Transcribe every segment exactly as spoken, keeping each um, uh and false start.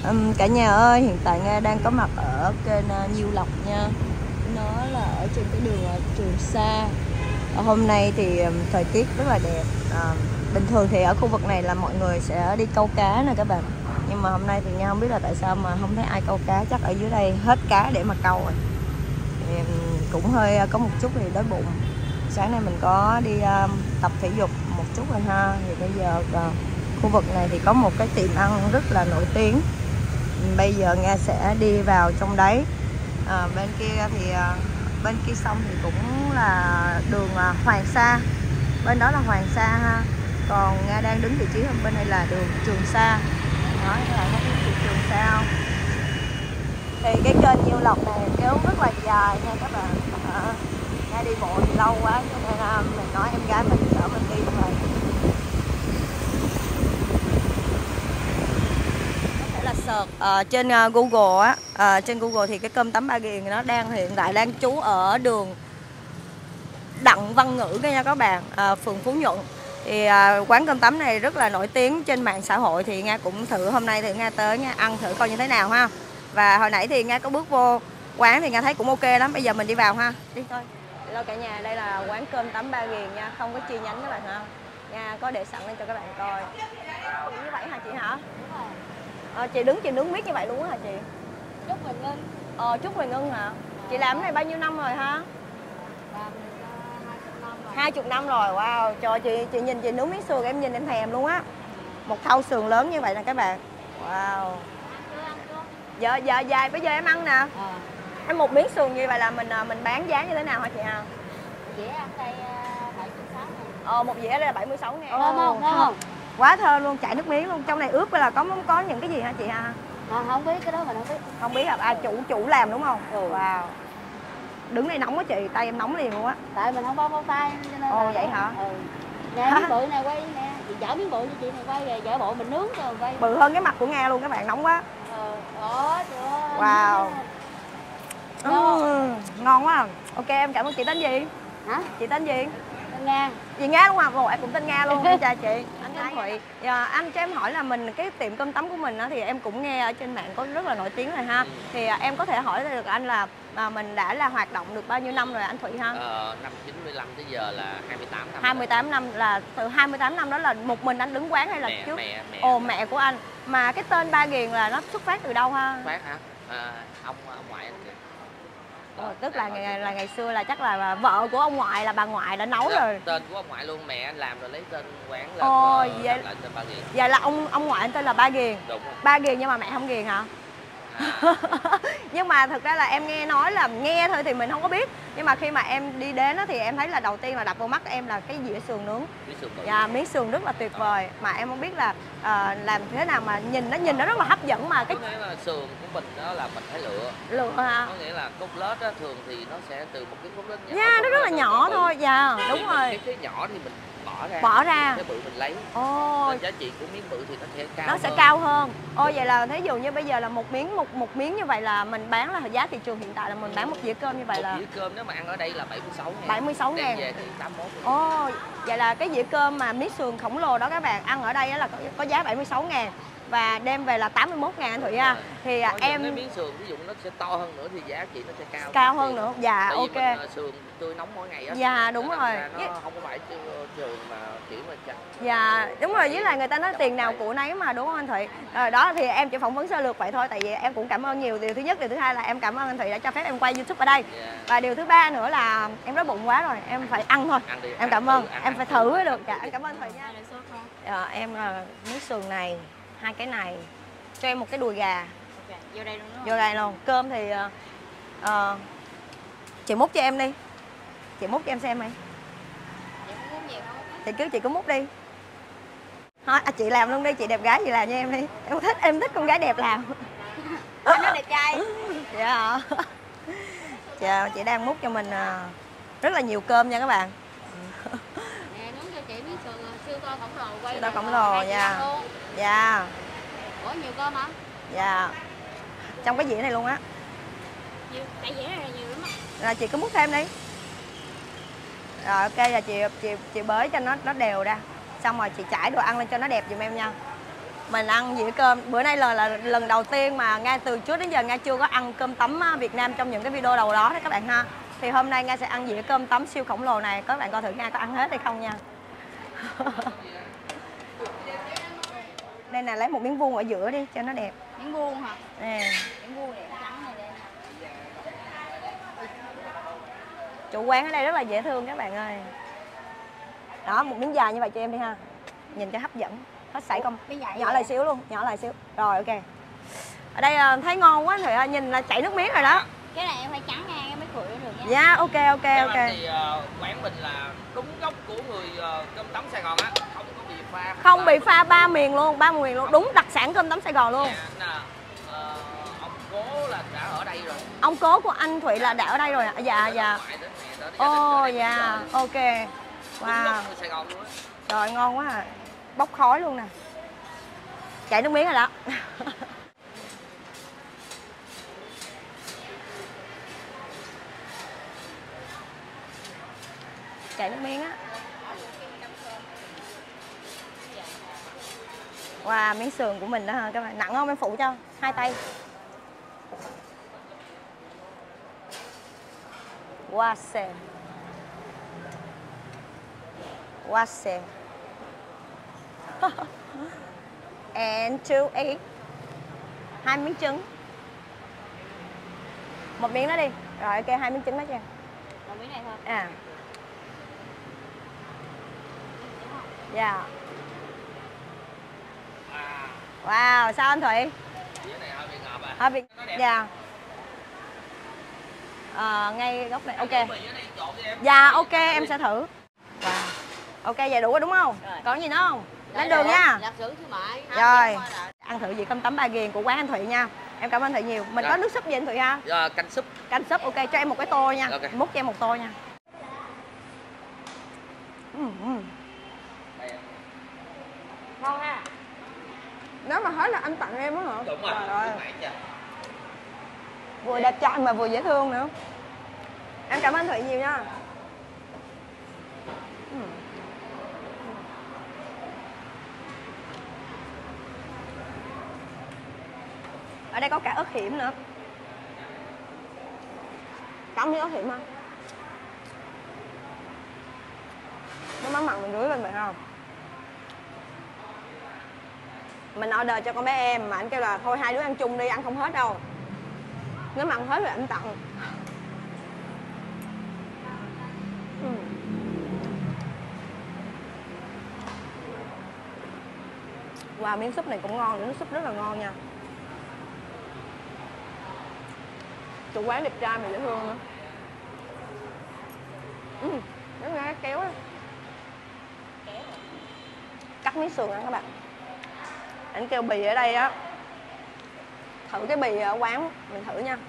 Um, cả nhà ơi, hiện tại Nga đang có mặt ở kênh uh, Nhiêu Lộc nha. Nó là ở trên cái đường uh, Trường Sa. Ở hôm nay thì um, thời tiết rất là đẹp. uh, Bình thường thì ở khu vực này là mọi người sẽ đi câu cá nè các bạn. Nhưng mà hôm nay thì Nga không biết là tại sao mà không thấy ai câu cá. Chắc ở dưới đây hết cá để mà câu rồi. Thì, um, cũng hơi uh, có một chút thì đói bụng. Sáng nay mình có đi uh, tập thể dục một chút rồi ha. Thì bây giờ uh, khu vực này thì có một cái tiệm ăn rất là nổi tiếng. Bây giờ Nga sẽ đi vào trong đấy. à, Bên kia thì à, bên kia sông thì cũng là đường à, Hoàng Sa. Bên đó là Hoàng Sa ha. Còn Nga đang đứng vị trí bên đây là đường Trường Sa. Đó, các bạn thấy cái Trường Sa không? Thì cái kênh Nhiêu Lộc này kéo rất là dài nha các bạn. à, Nga đi bộ thì lâu quá cho nên là mình nói em gái mình chở mình đi rồi. Search uh, trên uh, Google á, uh, trên Google thì cái cơm tấm Ba Ghiền nó đang hiện tại đang trú ở đường Đặng Văn Ngữ nha các bạn, uh, phường Phú Nhuận. Thì uh, quán cơm tấm này rất là nổi tiếng trên mạng xã hội, thì Nga cũng thử hôm nay thì Nga tới Nga ăn thử coi như thế nào ha. Và hồi nãy thì Nga có bước vô quán thì Nga thấy cũng ok lắm. Bây giờ mình đi vào ha, đi thôi. Hello cả nhà, đây là quán cơm tấm Ba Ghiền nha, không có chi nhánh các bạn ha. Nga có để sẵn lên cho các bạn coi. Như vậy hả chị hả? À, chị đứng chị nướng miết như vậy luôn á hả chị? Chúc Huỳnh Ngân. Ờ, Chúc Huỳnh Ngân hả? À, chị làm cái này bao nhiêu năm rồi ha? Làm hai chục năm rồi. Wow, trời, chị chị nhìn chị nướng miếng sườn em nhìn em thèm luôn á. Một thau sườn lớn như vậy nè các bạn. Wow. Dạ dạ dạ, bây giờ em ăn nè. À. Em một miếng sườn như vậy là mình mình bán giá như thế nào hả chị ha? Dĩa ăn đây bảy mươi sáu ngàn. Ờ, một dĩa đây là bảy mươi sáu ngàn. Thơm không? Thơm không? Quá thơm luôn, chảy nước miếng luôn. Trong này ướp là có có những cái gì hả chị ha? À, không biết cái đó mình không biết. Không biết hả? À, chủ chủ làm đúng không? Ừ. Wow. Đứng đây nóng quá chị, tay em nóng liền luôn á. Tại mình không có bao tay cho nên. Ồ là... vậy hả? Ừ. Nè miếng bự này quay nè, chị chở miếng bự cho chị này quay về, chở bộ mình nướng rồi quay. Bự hơn cái mặt của Nga luôn các bạn, nóng quá. Ờ, đó, chưa. Wow. Uhm, ngon quá. Ok, em cảm ơn chị tên gì? Hả? Chị tên gì? Tên Nga. Chị Nga đúng không? Ồ, em cũng tên Nga luôn. Chào chị. Anh Thanh Thụy. Dạ, anh cho em hỏi là mình cái tiệm cơm tấm của mình á, thì em cũng nghe ở trên mạng có rất là nổi tiếng rồi ha. Thì à, em có thể hỏi được anh là à, mình đã là hoạt động được bao nhiêu năm rồi anh Thụy ha? Ờ, năm chín mươi lăm tới giờ là hai mươi tám năm. hai mươi tám năm là từ hai mươi tám năm đó là một mình anh đứng quán hay là mẹ, trước? Mẹ, mẹ. Ồ, mẹ của anh. Mà cái tên Ba Ghiền là nó xuất phát từ đâu ha? Xuất phát hả? À, ông, ông ngoại anh kìa. Ờ, tức là ngày, là ngày xưa là chắc là vợ của ông ngoại là bà ngoại đã nấu Dạ, rồi. Tên của ông ngoại luôn, mẹ anh làm rồi lấy tên quán lên. Ồ, rồi vậy, lại tên Ba Ghiền. Vậy là ông ông ngoại anh tên là Ba Ghiền. Đúng rồi. Ba Ghiền nhưng mà mẹ không ghiền hả? À. Nhưng mà thực ra là em nghe nói là nghe thôi thì mình không có biết. Nhưng mà khi mà em đi đến đó, thì em thấy là đầu tiên là đập vào mắt em là cái dĩa sườn nướng. Miếng sườn bự. Dạ, miếng sườn rất là tuyệt vời. Mà em không biết là uh, làm thế nào mà nhìn nó nhìn nó rất là hấp dẫn mà cái. Có nghĩa là sườn của mình đó là mình phải lựa. Lựa hả? Có nghĩa là cốt lết á, thường thì nó sẽ từ một cái cốt lết nhỏ. Dạ, yeah, nó rất là nhỏ thôi. Dạ, đúng thì rồi. Cái, cái nhỏ thì mình bỏ ra. Bỏ ra. Cái bự mình lấy. Ồ. Nên giá trị của miếng bự thì nó sẽ cao Nó hơn. sẽ cao hơn. Ồ, vậy là thí dụ như bây giờ là một miếng một một miếng như vậy là mình bán là giá thị trường hiện tại là mình bán một dĩa cơm như vậy một là dĩa cơm nếu mà ăn ở đây là bảy mươi sáu ngàn. bảy mươi sáu ngàn. Đem về thì tám mươi mốt. Ồ, vậy là cái dĩa cơm mà miếng sườn khổng lồ đó các bạn ăn ở đây là có, có giá bảy mươi sáu ngàn và đem về là tám mươi mốt ngàn anh Thụy ha. Thì có em cái miếng sườn ví dụ nó sẽ to hơn nữa thì giá trị nó sẽ cao. Cao hơn nữa. Dạ. Tại ok. Vì mình, uh, sườn tươi nóng mỗi ngày á. Dạ đúng rồi. Nó không có phải sườn mà kiểu mà chặt. Dạ đúng rồi, với lại người ta nói tiền nào của nấy mà, đúng không anh Thụy? Rồi đó thì em chỉ phỏng vấn sơ lược vậy thôi, tại vì em cũng cảm ơn nhiều. Điều thứ nhất, điều thứ hai là em cảm ơn anh Thụy đã cho phép em quay YouTube ở đây. Yeah. Và điều thứ ba nữa là em đói bụng quá rồi, em phải ăn thôi. Ăn đi, em ăn cảm thử, ơn, ăn, em ăn phải thử. thử mới được. Dạ, em cảm ơn Thụy nha. Dạ, em là miếng sườn này, hai cái này, cho em một cái đùi gà. Okay, vô đây luôn đó. Vô đây luôn. Cơm thì uh, uh, chị múc cho em đi. Chị múc cho em xem đi. Chị cứ chị cứ múc đi. Thôi à, chị làm luôn đi, chị đẹp gái chị làm cho em đi. Em thích em thích con gái đẹp làm. Nó đẹp trai. Dạ hả? Dạ, chị đang múc cho mình uh, rất là nhiều cơm nha các bạn. Nè, nướng cho chị miếng sườn siêu to khổng lồ quay. Siêu to khổng lồ nha. Dạ. Ủa nhiều cơm hả? Dạ. Trong cái dĩa này luôn á. Nhiều, tại dĩa này là nhiều lắm á. Rồi chị cứ múc thêm đi. Rồi ok, là chị chị chị bới cho nó nó đều ra. Xong rồi chị trải đồ ăn lên cho nó đẹp giùm em nha. Mình ăn dĩa cơm. Bữa nay là, là lần đầu tiên mà Nga từ trước đến giờ Nga chưa có ăn cơm tấm Việt Nam trong những cái video đầu đó đấy các bạn ha. Thì hôm nay Nga sẽ ăn dĩa cơm tấm siêu khổng lồ này. Các bạn coi thử Nga có ăn hết hay không nha. Đây nè, lấy một miếng vuông ở giữa đi cho nó đẹp. Miếng vuông hả? Nè. Miếng vuông đẹp trắng này đây. Chủ quán ở đây rất là dễ thương các bạn ơi. Đó, một miếng dài như vậy cho em đi ha. Nhìn cho hấp dẫn. Hết sảy không? Nhỏ lại xíu luôn, nhỏ lại xíu. Rồi ok. Ở đây thấy ngon quá thì nhìn là chảy nước miếng rồi đó. Cái này em phải trắng ngang em mới khử được nha. Dạ, yeah, ok ok Theo ok. anh thì uh, quán mình là đúng gốc của người uh, cơm tấm Sài Gòn á, không có bị pha. Không bị pha ba miền luôn, ba miền luôn, đúng đặc sản cơm tấm Sài Gòn luôn. Dạ, là, uh, ông cố là đã ở đây rồi. Ông cố của anh Thụy là đã ở đây rồi ạ. À? Dạ dạ. Ồ oh, dạ, ok. Wow. Sài Gòn luôn á. Trời ngon quá à. Bốc khói luôn nè. Chảy nước miếng rồi đó. Chảy nước miếng á. Wow, miếng sườn của mình đó ha các bạn. Nặng không em phụ cho, hai tay. Wow xem. Wow xem. And two egg. Hai miếng trứng. Một miếng đó đi. Rồi ok, hai miếng trứng đó cho em. Một miếng này thôi. À. Dạ. Yeah. Wow, sao anh Thụy? Dĩa này hơi bị ngọt à. Hơi bị. Dạ. À, ngay góc này, ok. Dạ, ok, em sẽ thử. Wow. Ok, vậy đủ rồi đúng không? Rồi. Còn gì nữa không? Lên đường nha. Rồi. Ăn thử vị cơm tấm Ba Ghiền của quán anh Thụy nha. Em cảm ơn Thụy nhiều. Mình dạ. Có nước súp gì anh Thụy ha? Dạ, canh súp. Canh súp, ok, cho em một cái tô nha. Okay. Múc cho em một tô nha. Ừ, ừ. Ngon ha. Nếu mà hết là anh tặng em đó hả? Đúng rồi. Trời ơi. Vừa đẹp trai mà vừa dễ thương nữa. Em cảm ơn Thụy nhiều nha. Ừ. Ở đây có cả ớt hiểm nữa. Cắm miếng ớt hiểm không? Nó mắm mặn mình rưới lên vậy không? Mình order cho con bé em mà anh kêu là thôi hai đứa ăn chung đi, ăn không hết đâu. Nếu mà ăn hết rồi anh tặng. Ừ. Wow, miếng súp này cũng ngon, nước súp rất là ngon nha. Chủ quán đẹp trai mà dễ thương nữa. Ừ, nó nghe kéo đó. Cắt miếng sườn ăn các bạn. Anh kêu bì ở đây á. Thử cái bì ở quán mình thử nha.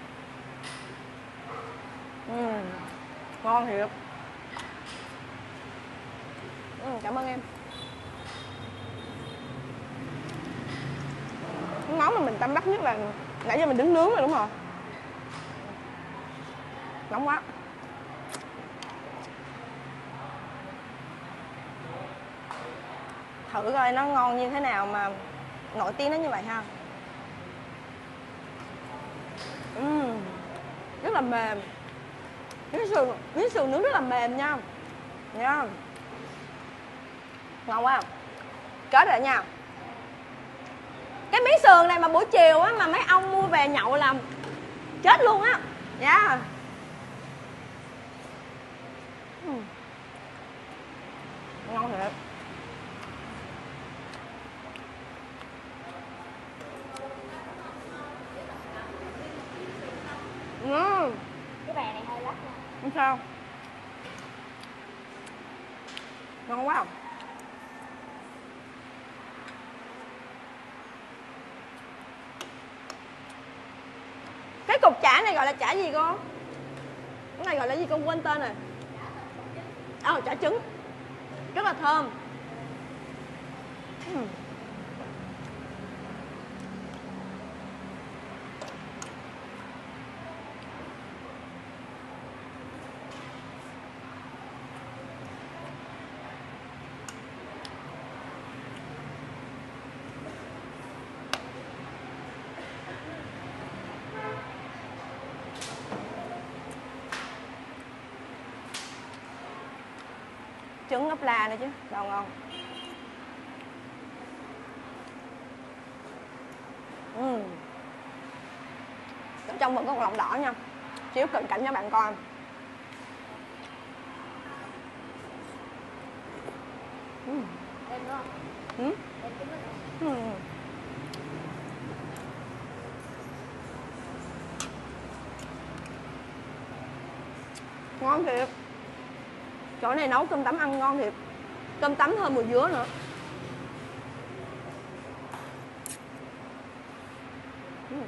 Ừ, ngon thiệt. Ừ, cảm ơn em. Cái món mà mình tâm đắc nhất là nãy giờ mình đứng nướng rồi đúng không? Nóng quá. Thử coi nó ngon như thế nào mà nổi tiếng nó như vậy ha. Uhm, rất là mềm. Miếng sườn, miếng sườn nướng rất là mềm nha. Nha. Ngon quá. Kết rồi nha. Cái miếng sườn này mà buổi chiều á mà mấy ông mua về nhậu làm chết luôn á. Dạ. Yeah. Uhm. Ngon thiệt. Ừ. Cái bàn này hơi lắc nha. Không sao. Ngon quá. Cái cục chả này gọi là chả gì cô? Cái này gọi là gì con quên tên rồi. Ờ, oh, chả trứng. Rất là thơm. uhm. trứng ốp la nữa chứ, bao ngon. Uhm. Ở trong vẫn có lòng đỏ nha, chiếu cận cảnh cho bạn coi. Uhm. Em nữa không? Uhm. Em trứng nữa không? Uhm. Ngon thiệt. Chỗ này nấu cơm tấm ăn ngon thiệt. Cơm tấm thơm mùi dứa nữa. Uhm.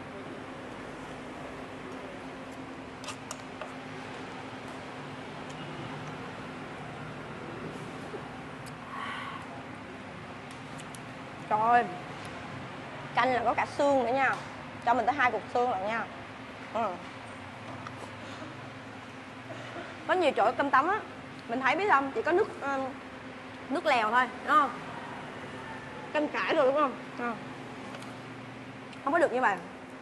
Trời ơi, canh là có cả xương nữa nha, cho mình tới hai cục xương lại nha. Ừ. Có nhiều chỗ cơm tấm á, mình thấy biết không, chỉ có nước uh, nước lèo thôi, đúng không? Canh cải rồi đúng không? Ừ. Không có được như vậy.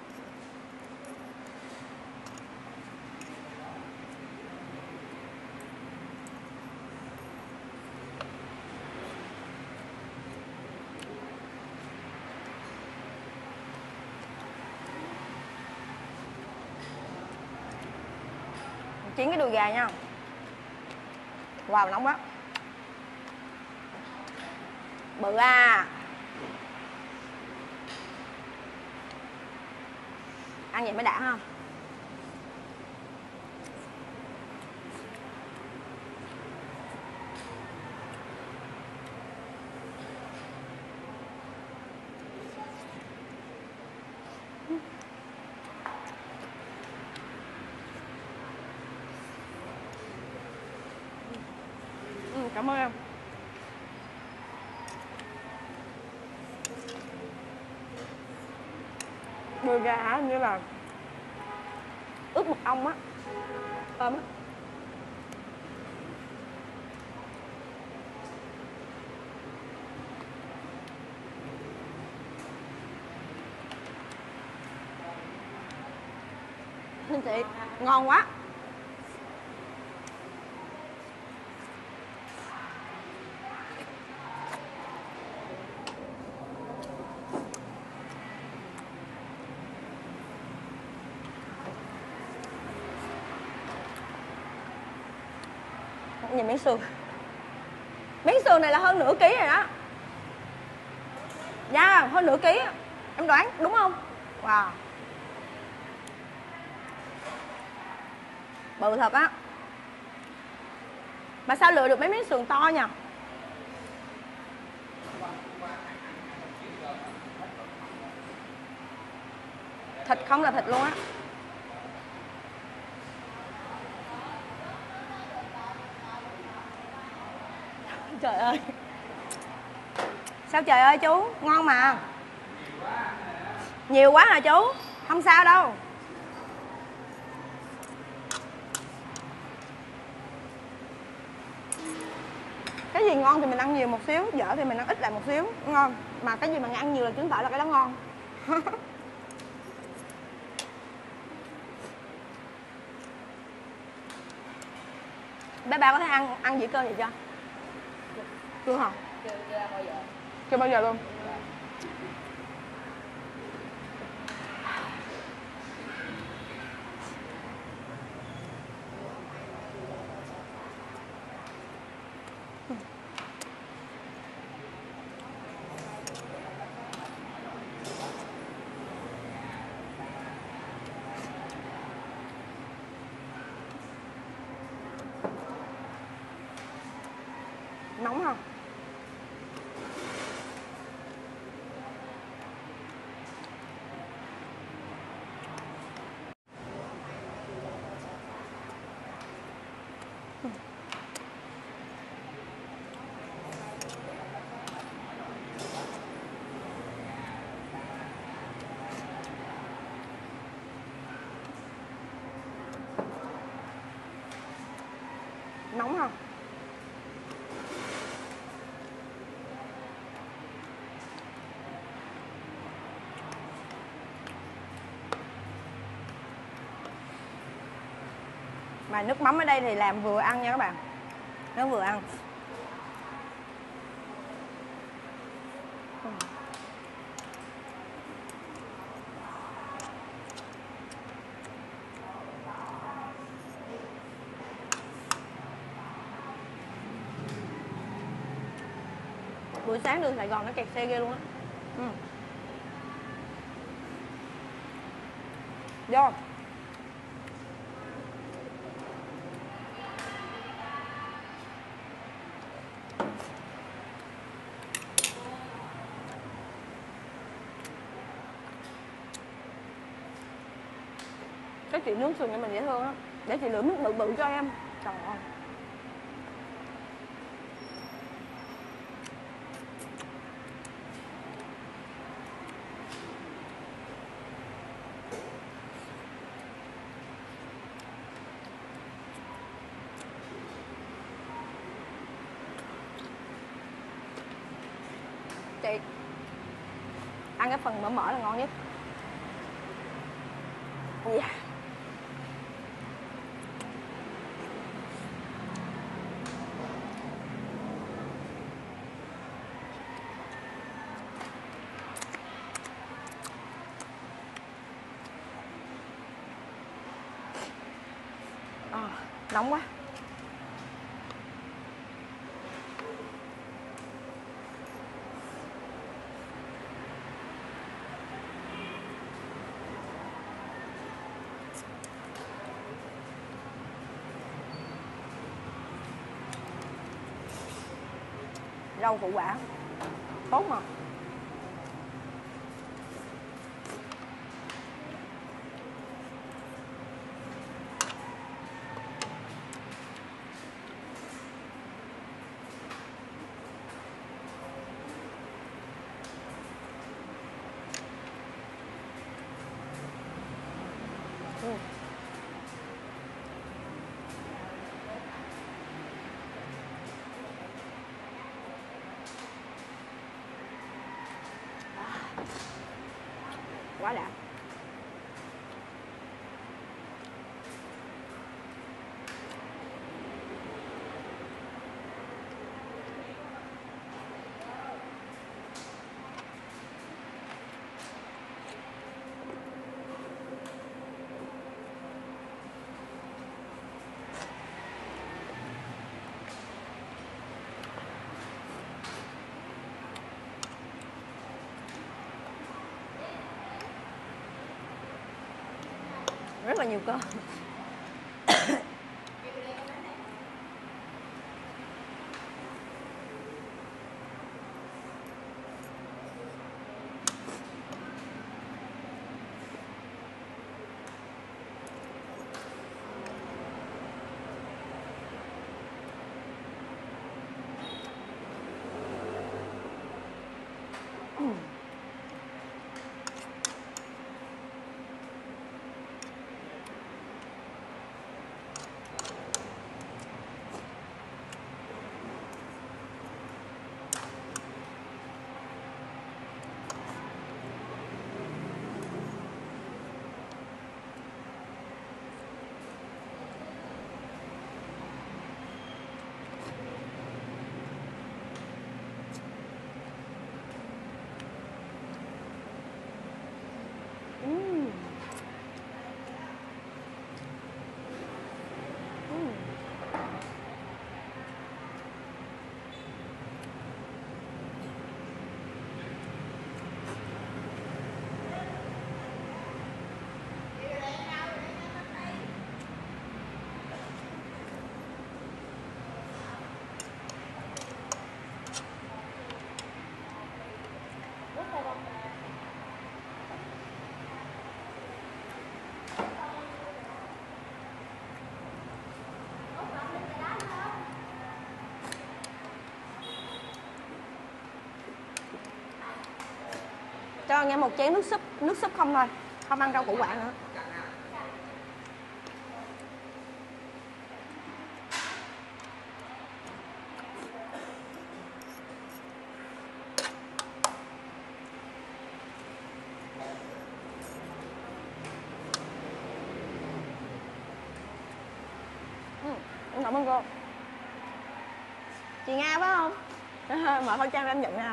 Chín cái đùi gà nha. Wow, nóng quá. Bự à. Ăn vậy mới đã ha. Ừ, cảm ơn em. Đùi gà hả, như là ướp mật ong á, thơm á. Xin chị, ngon quá. Nhìn miếng sườn. Miếng sườn này là hơn nửa ký rồi đó. Dạ, hơn nửa ký. Em đoán đúng không? Wow. Bự thật á. Mà sao lựa được mấy miếng sườn to nhỉ? Thịt không là thịt luôn á. Trời ơi. Sao trời ơi chú, ngon mà. Nhiều quá hả chú? Không sao đâu. Cái gì ngon thì mình ăn nhiều một xíu, dở thì mình ăn ít lại một xíu, ngon. Mà cái gì mà ăn nhiều là chứng tỏ là cái đó ngon. Bé ba có thể ăn ăn dĩa cơm vậy chưa? Chưa hả? Chưa, chưa bao giờ. Chưa bao giờ luôn. Nóng không? Nóng không? Mà nước mắm ở đây thì làm vừa ăn nha các bạn. Nó vừa ăn. Buổi sáng đường Sài Gòn nó kẹt xe ghê luôn á. Ừ. Vô. Cái chị nướng sườn cho mình dễ thương á. Để chị lựa miếng bự bự cho em. Trời ơi. Chị ăn cái phần mỡ mỡ là ngon nhất. Yeah. À, nóng quá. Rau củ quả tốt mà. Ừ. Quá đã. Rất là nhiều cơ. Ừ. Ừm. Ừm. Cho nghe một chén nước súp, nước súp không thôi, không ăn rau củ quả nữa. Ừ, cảm ơn cô. Chị Nga phải không? Mở khẩu trang ra em nhận nha.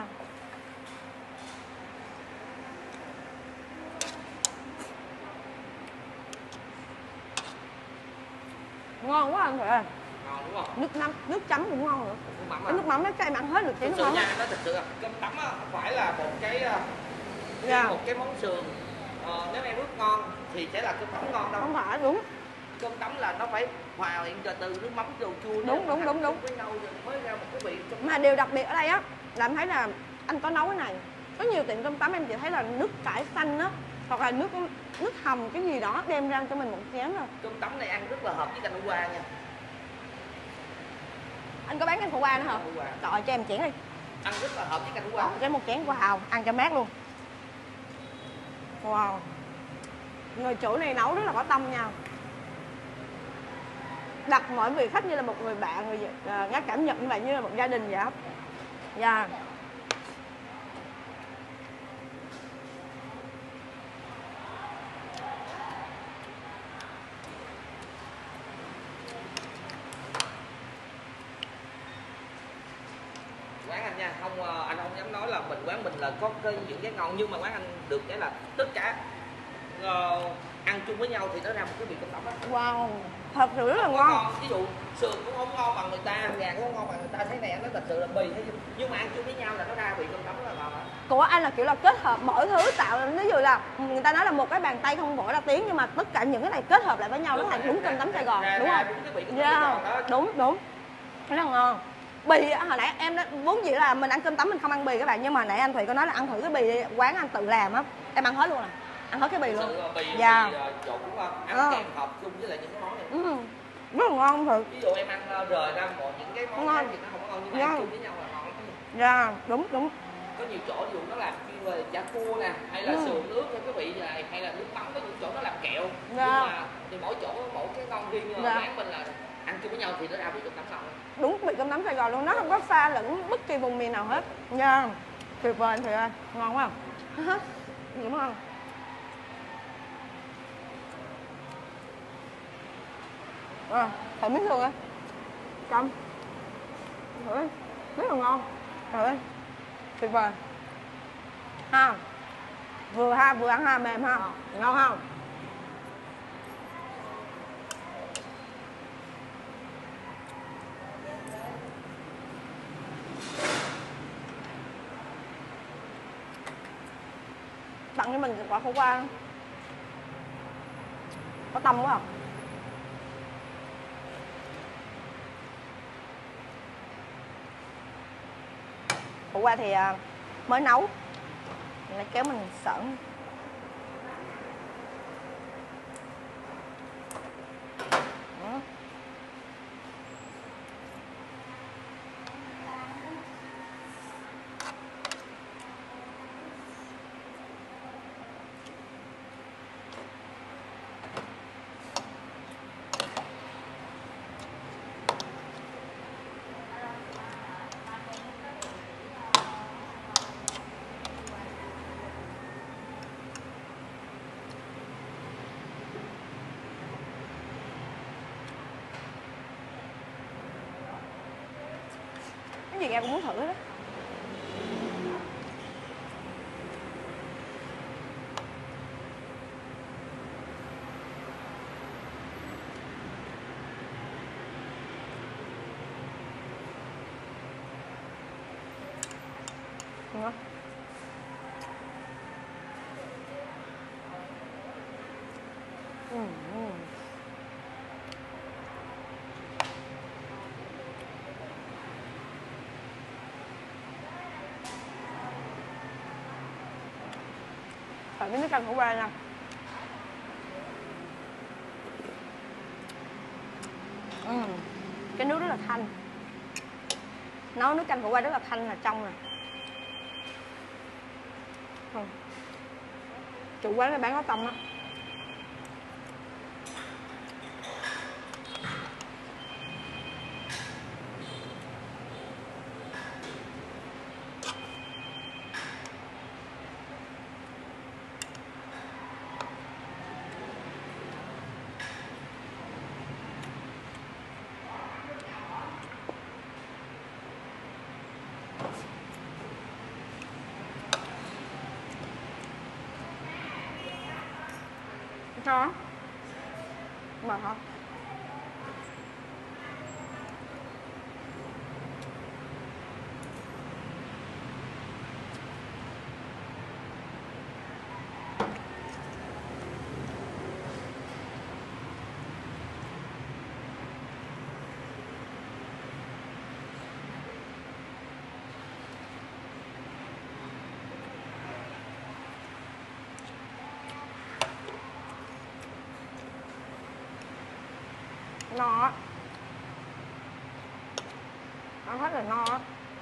Ngon quá anh Huệ. Ngon đúng không? Nước mắm, nước chấm cũng ngon nữa. Nước mắm Cái à? nước mắm đó các em ăn hết được cái Thực nước sự mắm. nha, nó thật sự là cơm tấm á, không phải là một cái Dạ. một cái món sườn. Ờ, nếu em ướp ngon thì sẽ là cơm tấm ngon đâu. Không phải, đúng. Cơm tấm là nó phải hòa quyện từ nước mắm đồ chua Đúng đúng đúng đúng. với nhau rồi mới ra một cái vị cơm. Mà điều đặc biệt ở đây á là em thấy là anh có nấu cái này. Có nhiều tiệm cơm tấm em chỉ thấy là nước cải xanh á, hoặc là nước nước hầm cái gì đó đem ra cho mình một chén rồi. Cơm tấm này ăn rất là hợp với canh khổ qua nha. Anh có bán canh khổ qua nữa hả? Trời ơi, cho em chén đi. Ăn rất là hợp với canh khổ qua. Cho em một chén, wow, ăn cho mát luôn. Wow. Người chủ này nấu rất là có tâm nha. Đặt mỗi vị khách như là một người bạn, người uh, ngắt cảm nhận như vậy, như là một gia đình vậy. Dạ. Yeah. Quán anh nha, không anh không dám nói là mình quán mình là có cái những cái ngon, nhưng mà quán anh được cái là tất cả uh, ăn chung với nhau thì nó ra một cái vị cơm tấm á. Wow, thật sự rất là ngon. ngon. Ví dụ sườn cũng không ngon bằng người ta, gà cũng không ngon bằng người ta, thấy này nó thật sự là bì thế, nhưng mà ăn chung với nhau là nó ra vị cơm tấm rất là ngon á. Của anh là kiểu là kết hợp mọi thứ tạo, ví dụ là người ta nói là một cái bàn tay không vỗ ra tiếng, nhưng mà tất cả những cái này kết hợp lại với nhau nó thành đúng cơm tấm Sài Gòn, ra, đúng ra, không? Đúng cái vị cơm Yeah. tấm đó. Đúng đúng, rất là ngon. Bì hồi nãy em đã vốn dĩ là mình ăn cơm tấm mình không ăn bì các bạn, nhưng mà hồi nãy anh Thủy có nói là ăn thử cái bì đi, quán anh tự làm á, em ăn hết luôn nè, ăn hết cái bì luôn. Bì, dạ. Bì trộn cũng ngon, ăn à. kèm hợp chung với lại những cái món này. Ừ. Rất là ngon thật. Ví dụ em ăn rời ra một những cái món ngon. khác thì nó không có ngon, nhưng mà ăn chung với nhau là ngon lắm. Dạ, đúng đúng. Có nhiều chỗ ví dụ nó làm chuyên về chả cua nè, hay là ừ. sườn nước theo cái vị này, hay là nước mắm, có những chỗ nó làm kẹo. Dạ. Nhưng mà thì mỗi chỗ mỗi cái ngon riêng, nhưng mà dạ. quán mình là ăn chung với nhau thì nó ra vị cơm tấm ngon. Đúng vị cơm tấm Sài Gòn luôn, nó không có pha lẫn bất kỳ vùng miền nào hết nha. Tuyệt vời thì ơi, ngon quá không? Đúng không? À, thử miếng sườn ơi, cầm thử đi, rất là ngon. Trời ơi, tuyệt vời ha, vừa ha, vừa ăn ha, mềm ha, ngon không? Tặng cho mình quả khổ qua, có tâm quá không? Khổ qua thì mới nấu, mình lại kéo mình sởn. Đó. Cái gì em cũng muốn thử đó. Ngon. Ừ. Phải cái nước canh khổ qua nha. Ừ. Cái nước rất là thanh, nấu nước canh khổ qua rất là thanh, là trong nè. Ừ. Chủ quán này bán có tâm á. Sao á? Mà hả? No á. Ăn hết là no á.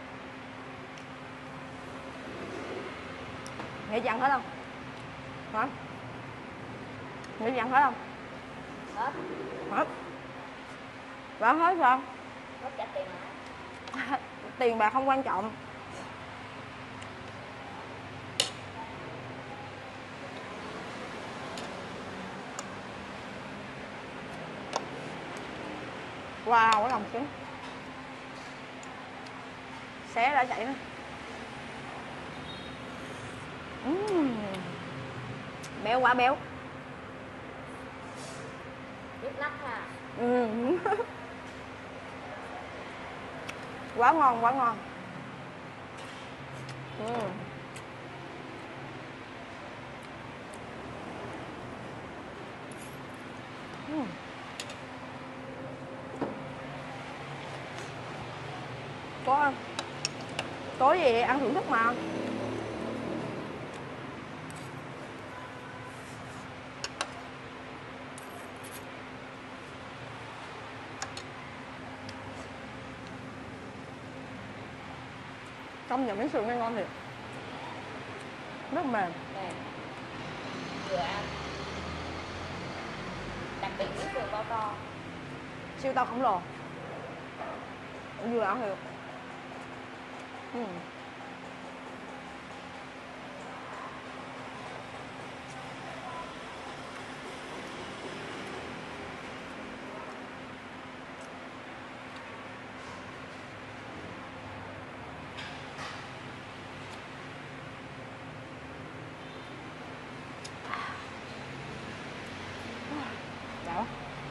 Nghĩ chị ăn hết không? Hả? Nghĩ chị ăn hết không? Hết. Hết. Và ăn hết sao? Hết trả tiền hả? Tiền bạc không quan trọng. Wow, cái lòng trứng xé đã chảy nữa. Uhm. Béo quá béo. Biết lắc ha. Ừ. Quá ngon, quá ngon. Ừ. Ừ. Có tối gì ăn thưởng thức mà. Công nhận miếng sườn này ngon thiệt, rất mềm. Nè, vừa ăn. Đặc biệt miếng sườn bao to. Siêu to khổng lồ. Vừa ăn được. Ừ. Đó.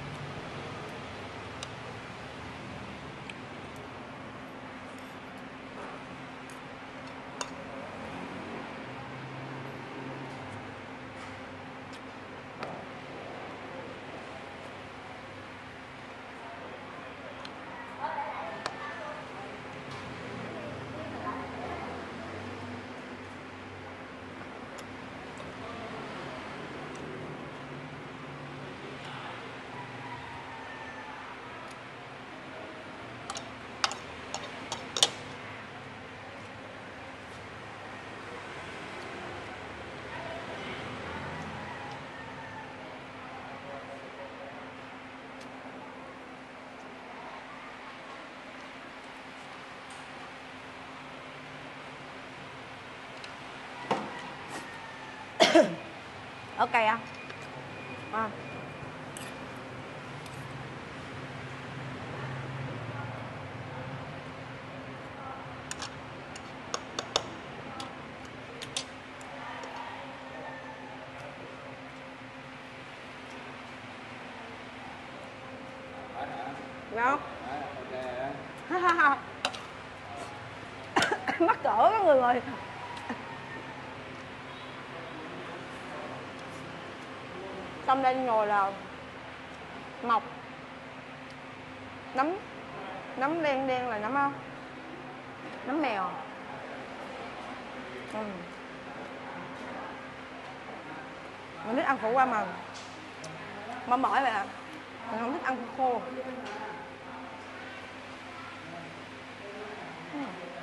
Ok à? À. Đó. Mắc cỡ các người ơi. Xong đây ngồi là mọc nấm nấm đen đen là nấm không? Nấm mèo. Ừ. Mình thích ăn khổ qua mà mỏi mỏi vậy à. Mình không thích ăn khô. Ừ.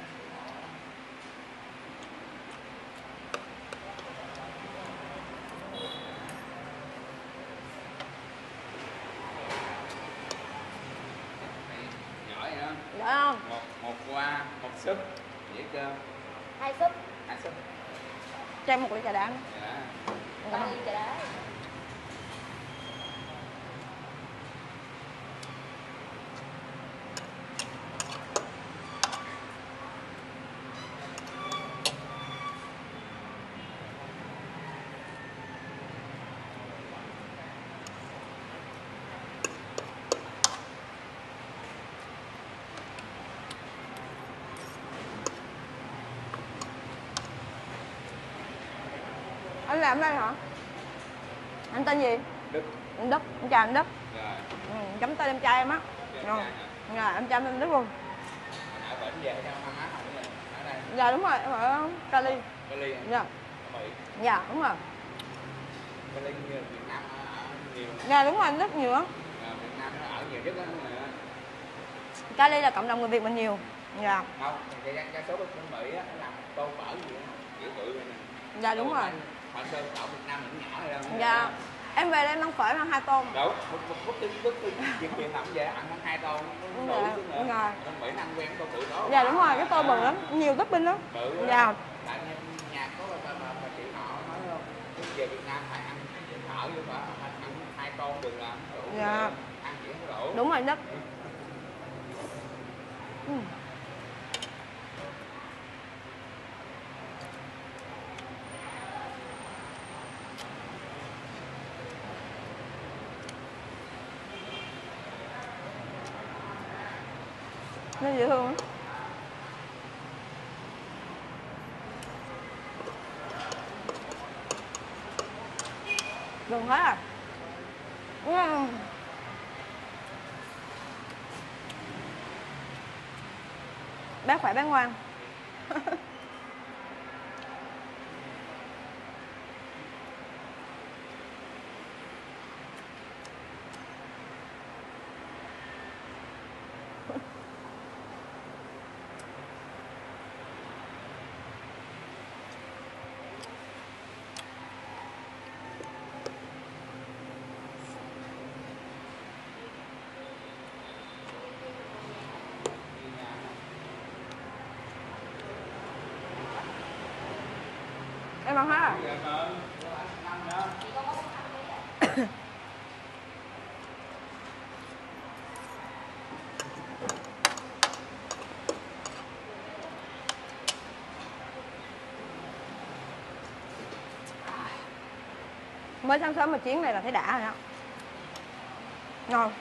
Dạ không? Một một qua, một súp, dễ cơm. Hai súp. Hai súp. Cho em một ly trà đá. Dạ. Ba ly trà đá. Anh làm đây hả? Anh tên gì? Đức. Anh Đức, anh chào anh Đức. Rồi. Ừ, chấm tên em trai em á. Rồi. Dạ, em chào anh Đức luôn. Ở bển về cho má má hỏi ở đây. Dạ đúng rồi, em ở Cali. Cali. Dạ. Mỹ. Dạ đúng rồi. Cali Việt Nam ở nhiều. Dạ đúng rồi, anh Đức nhiều á. Việt Nam nó ở nhiều chất đó. Cali là cộng đồng người Việt mình nhiều. Dạ. Không, thì ăn đa số bên Mỹ á, nó làm tô phở gì đó, kiểu bự rồi nè. Dạ đúng rồi. Phở sơ phở Việt Nam mình nhỏ rồi đâu. Dạ. Em về đây em ăn phở ăn hai tô. Đúng, một một phút tiếng phút chuyện chuyện làm về ăn hai tô nó đủ chứ nữa. Dạ. Bên Mỹ nó ăn quen tô bự đó. Dạ đúng rồi, cái tô bự lắm, nhiều topping lắm. Bự. Dạ. Tại nhà có bà bà bà chị họ nói không, về Việt Nam phải ăn phở chứ phải ăn hai tô được là đủ. Dạ. Ăn chỉ không đủ. Đúng rồi đó. Ừ. Nó dễ thương lắm. Gần hết à. Wow. Bán khỏe bán ngoan. Em ăn hết à? Mới sáng sớm mà chuyến này là thấy đã rồi đó. Ngon.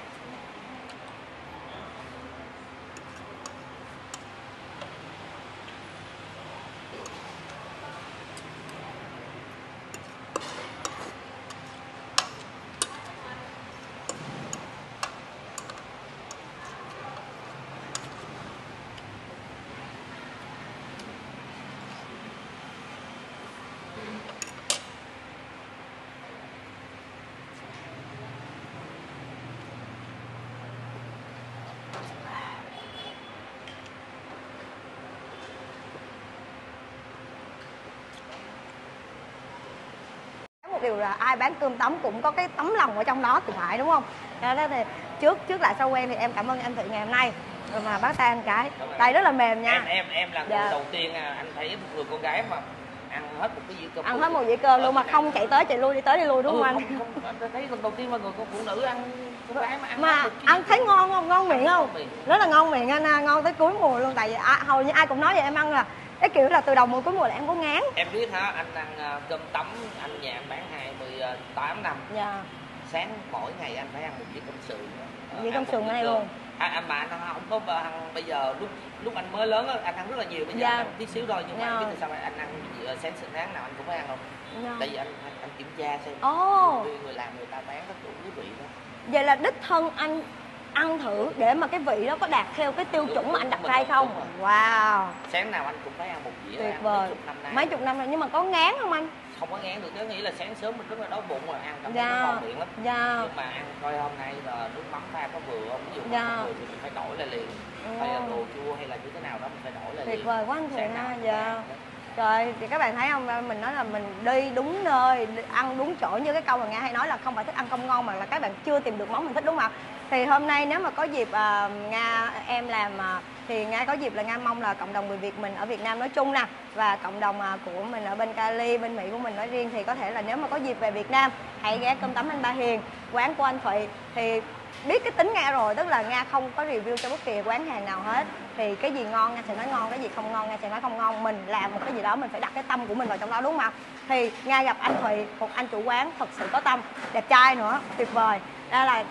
Một điều là ai bán cơm tấm cũng có cái tấm lòng ở trong đó thì phải, đúng không? Đó thì trước trước lại sau quen thì em cảm ơn anh Thụy ngày hôm nay. Rồi mà bác tay anh cái tay rất là mềm nha. Em em em là người Dạ. đầu tiên anh thấy một người con gái mà ăn hết một cái dĩa cơm. Ăn hết một dĩa cơm luôn mà không chạy tới chạy lui đi tới đi lui, đúng không ừ, anh? Không, không, anh thấy lần đầu tiên mà người con phụ nữ ăn con gái mà ăn Mà hết ăn thấy ngon không? Ngon miệng không? miệng. Rất là ngon miệng anh, à, ngon tới cuối mùa luôn. Tại vì à, hầu như ai cũng nói vậy, em ăn là cái kiểu là từ đầu mùa cuối mùa là em có ngán. Em biết hả, anh ăn uh, cơm tấm, anh nhà anh bán hai mươi tám năm. Dạ. Sáng mỗi ngày anh phải ăn một dĩa cơm sườn. Dĩa cơm sườn này luôn. Anh, anh mà anh không có ăn bây giờ lúc lúc anh mới lớn á, anh ăn rất là nhiều, bây giờ Dạ. anh ăn tí xíu thôi, nhưng mà Dạ. anh biết sao mà anh ăn sáng sáng nào anh cũng phải ăn không? Dạ. Tại vì anh, anh anh kiểm tra xem. Ồ. Người, người làm người ta bán rất đủ quý vị đó. Vậy là đích thân anh ăn thử để mà cái vị đó có đạt theo cái tiêu chuẩn mà anh đặt ra hay không? Wow. Sáng nào anh cũng phải ăn một dĩa. Tuyệt ăn vời. mấy chục năm nay. Mấy chục năm rồi, nhưng mà có ngán không anh? Không có ngán được, nếu nghĩ là sáng sớm mình rất là đói bụng rồi ăn cảm thấy Dạ. nó ngon miệng lắm. Dạ. Nhưng mà ăn coi hôm nay là nước mắm pha có vừa không, ví dụ Dạ. không vừa thì mình phải đổi lại liền. Ừ. Hay là đồ chua hay là như thế nào đó mình phải đổi lại liền. Tuyệt vời quá anh Thùy Sáng nào ha. cũng Dạ. phải ăn. Rồi thì các bạn thấy không, mình nói là mình đi đúng nơi, đi ăn đúng chỗ, như cái câu mà Nga hay nói là không phải thức ăn không ngon mà là các bạn chưa tìm được món mình thích, đúng không ạ? Thì hôm nay nếu mà có dịp uh, Nga em làm uh, thì Nga có dịp là Nga mong là cộng đồng người Việt mình ở Việt Nam nói chung nè, và cộng đồng uh, của mình ở bên Cali, bên Mỹ của mình nói riêng, thì có thể là nếu mà có dịp về Việt Nam hãy ghé cơm tấm anh Ba Hiền, quán của anh Thụy. Thì biết cái tính Nga rồi, tức là Nga không có review cho bất kỳ quán hàng nào hết. Thì cái gì ngon Nga sẽ nói ngon, cái gì không ngon Nga sẽ nói không ngon. Mình làm một cái gì đó mình phải đặt cái tâm của mình vào trong đó, đúng không ạ? Thì Nga gặp anh Thụy, một anh chủ quán thật sự có tâm, đẹp trai nữa, tuyệt vời. Đây là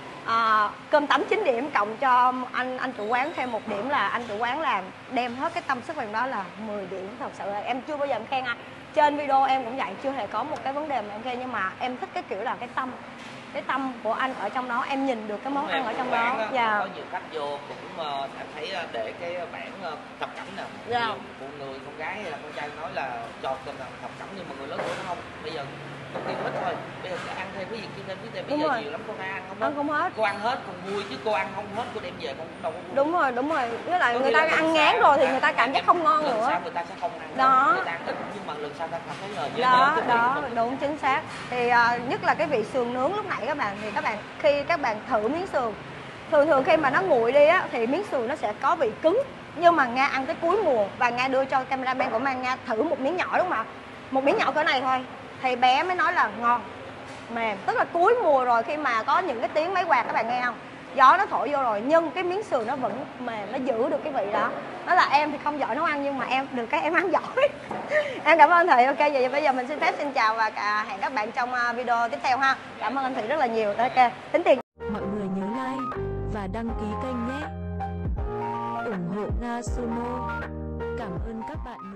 à, cơm tấm chín điểm, cộng cho anh anh chủ quán thêm một điểm là anh chủ quán làm đem hết cái tâm sức vào trong đó là mười điểm. Thật sự là em chưa bao giờ em khen ai. Trên video em cũng vậy, chưa hề có một cái vấn đề mà em khen, nhưng mà em thích cái kiểu là cái tâm cái tâm của anh ở trong đó, em nhìn được cái món ăn ở trong đó. Dạ. Có nhiều khách vô cũng uh, em thấy uh, để cái bảng uh, thập cẩm nè. Dạ. Nhiều phụ người con gái hay là con trai nói là cho cơm làm thập cẩm, nhưng mà người lớn tuổi nó không. Bây giờ còn tiêu hết thôi. Bây giờ ăn thêm cái gì kia thêm cái thêm, bây Đúng giờ rồi. nhiều lắm con ăn không hết. Ăn không hết. Cô ăn hết còn vui chứ cô ăn không hết cô đem về con cũng đâu có vui. Đúng rồi, đúng rồi. Với lại Có người nghĩa ta là ăn lần ngán sau rồi thì ta- người ta cảm giác không ngon lần nữa. sau người ta sẽ không ăn Đó. nữa. Người ta ăn ít nhưng mà lần sau ta cảm thấy là dễ Đó, nhớ cái đó, vị của mình. đúng chính xác. Thì à, nhất là cái vị sườn nướng lúc nãy các bạn, thì các bạn khi các bạn thử miếng sườn, thường thường khi mà nó nguội đi á thì miếng sườn nó sẽ có vị cứng, nhưng mà Nga ăn tới cuối mùa và Nga đưa cho cameraman của Nga, Nga thử một miếng nhỏ đúng không ạ? Một miếng nhỏ cỡ này thôi thì bé mới nói là ngon, mềm. Tức là cuối mùa rồi, khi mà có những cái tiếng máy quạt các bạn nghe không, gió nó thổi vô rồi nhưng cái miếng sườn nó vẫn mềm, nó giữ được cái vị đó. Đó là em thì không giỏi nấu ăn nhưng mà em được cái em ăn giỏi. Em cảm ơn Thị. Ok, vậy bây giờ mình xin phép xin chào và cả hẹn các bạn trong video tiếp theo ha. Cảm ơn anh Thị rất là nhiều. Ok, tính tiền. Mọi người nhớ like và đăng ký kênh nhé. Ủng hộ Nga Sumo. Cảm ơn các bạn.